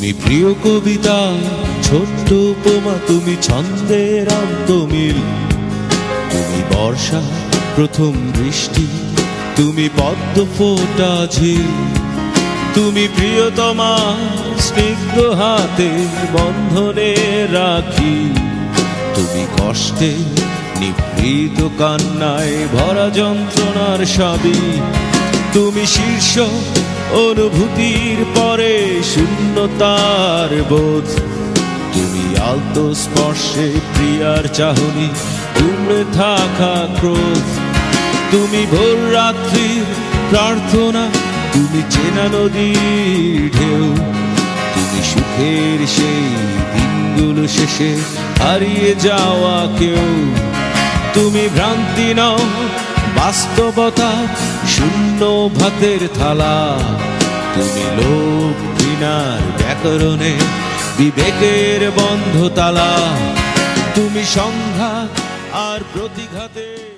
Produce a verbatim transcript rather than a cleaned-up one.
তুমি প্রিয় কবিতা, ছোট্ট উপমা, তুমি ছন্দের অন্তমিল, তুমি বর্ষা প্রথম বৃষ্টি, তুমি পদ্ম ফোটা ঝিল, তুমি প্রিয়তমা স্নিগ্ধ হাতে বন্ধনে রাখি, তুমি কষ্টে নিভৃত কান্নায় ভরা যন্ত্রণার সবই, তুমি শীর্ষ অনুভূতির পরে শূন্যতার বোধ, তুমি আলতো স্পর্শে প্রিয়ার চাহনি উমড়ে থাকা ক্রোধ, তুমি ভোর রাত্রির প্রার্থনা, তুমি চেনা নদীর ঢেউ, তুমি সুখের সেই দিনগুলো শেষে হারিয়ে যাওয়া কেউ, তুমি ভ্রান্তি নও বাস্তবতা শূন্য ভাতের থালা, তুমি লোভ ঘৃণার ব্যাকরণে বিবেকের বন্ধ তালা, তুমি সংঘাত আর প্রতিঘাতে